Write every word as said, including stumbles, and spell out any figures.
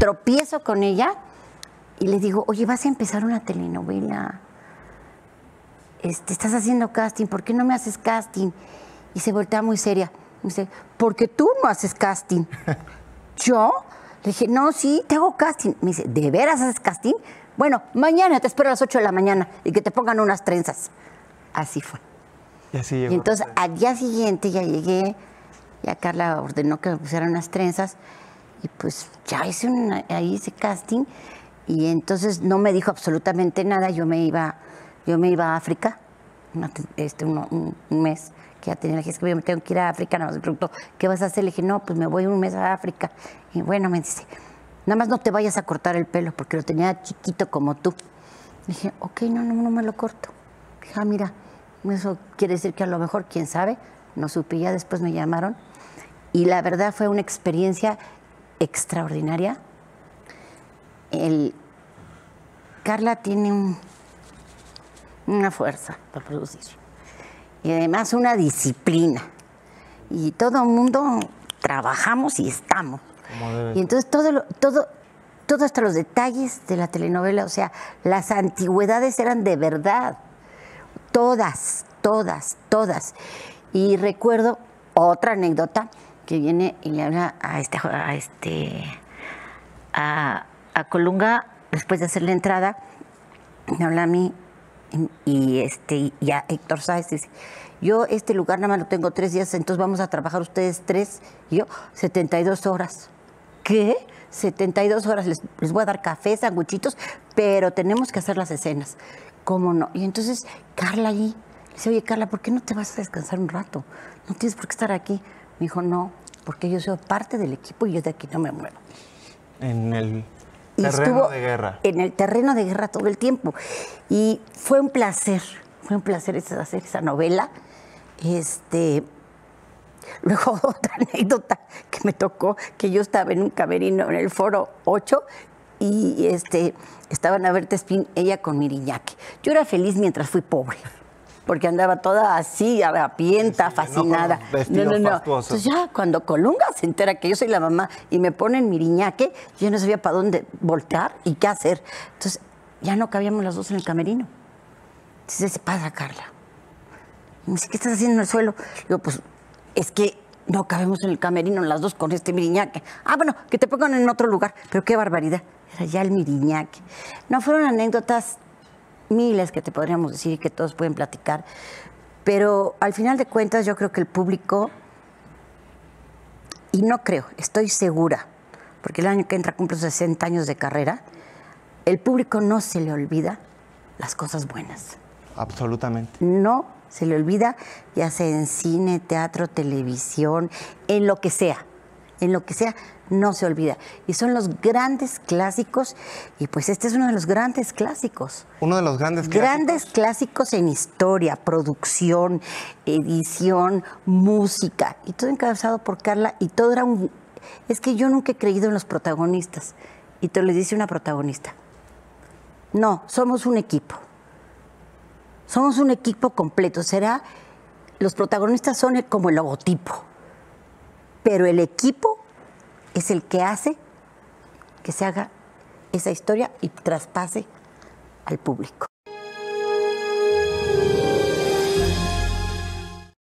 tropiezo con ella y le digo, oye, vas a empezar una telenovela. Este, estás haciendo casting, ¿por qué no me haces casting? Y se voltea muy seria. Me dice, porque tú no haces casting. ¿Yo? Le dije, no, sí, te hago casting. Me dice, ¿de veras haces casting? Bueno, mañana te espero a las ocho de la mañana y que te pongan unas trenzas. Así fue. Y así llegó. Y entonces, al día siguiente ya llegué, ya Carla ordenó que me pusieran unas trenzas y pues ya hice una, ahí ese casting y entonces no me dijo absolutamente nada. Yo me iba, yo me iba a África, una, este, uno, un, un mes. Que ya tenía, le dije, es que yo me tengo que ir a África, nada más me preguntó, ¿qué vas a hacer? Le dije, no, pues me voy un mes a África. Y bueno, me dice, nada más no te vayas a cortar el pelo, porque lo tenía chiquito como tú. Le dije, ok, no, no, no me lo corto. Dije, ah, mira, eso quiere decir que a lo mejor, quién sabe, no supe, ya después me llamaron. Y la verdad fue una experiencia extraordinaria. El, Carla tiene un, una fuerza para producir. Y además una disciplina. Y todo el mundo trabajamos y estamos. Y entonces todo, lo, todo, todo hasta los detalles de la telenovela, o sea, las antigüedades eran de verdad. Todas, todas, todas. Y recuerdo otra anécdota que viene y le habla a este, a este, a, a Colunga después de hacer la entrada, me habla a mí. Y, este, y a Héctor Sáez dice, yo este lugar nada más lo tengo tres días, entonces vamos a trabajar ustedes tres, y yo setenta y dos horas. ¿Qué? setenta y dos horas, les, les voy a dar café, sanguchitos, pero tenemos que hacer las escenas. ¿Cómo no? Y entonces Carla allí, le dice, oye Carla, ¿por qué no te vas a descansar un rato? No tienes por qué estar aquí. Me dijo, no, porque yo soy parte del equipo y yo de aquí no me muevo. En el... Y terreno estuvo de guerra. En el terreno de guerra todo el tiempo. Y fue un placer, fue un placer hacer esa novela. Este, luego otra anécdota que me tocó, que yo estaba en un camerino en el Foro ocho y este, estaban a ver Tespín, ella con Miriñaque. Yo era feliz mientras fui pobre, porque andaba toda así, harapienta, sí, fascinada. No, no, no. Entonces ya cuando Colunga se entera que yo soy la mamá y me ponen Miriñaque, yo no sabía para dónde voltear y qué hacer. Entonces ya no cabíamos las dos en el camerino. Entonces se pasa Carla. Y me dice, ¿qué estás haciendo en el suelo? Digo, pues es que no cabemos en el camerino las dos con este Miriñaque. Ah, bueno, que te pongan en otro lugar. Pero qué barbaridad. Era ya el Miriñaque. No, fueron anécdotas miles que te podríamos decir y que todos pueden platicar, pero al final de cuentas yo creo que el público, y no creo, estoy segura, porque el año que entra cumplo sesenta años de carrera, el público no se le olvida las cosas buenas. Absolutamente. No se le olvida, ya sea en cine, teatro, televisión, en lo que sea, en lo que sea, no se olvida. Y son los grandes clásicos, y pues este es uno de los grandes clásicos. Uno de los grandes clásicos. Grandes clásicos en historia, producción, edición, música, y todo encabezado por Carla, y todo era un... Es que yo nunca he creído en los protagonistas, y te lo dice una protagonista. No, somos un equipo. Somos un equipo completo. Será, los protagonistas son como el logotipo, pero el equipo es el que hace que se haga esa historia y traspase al público.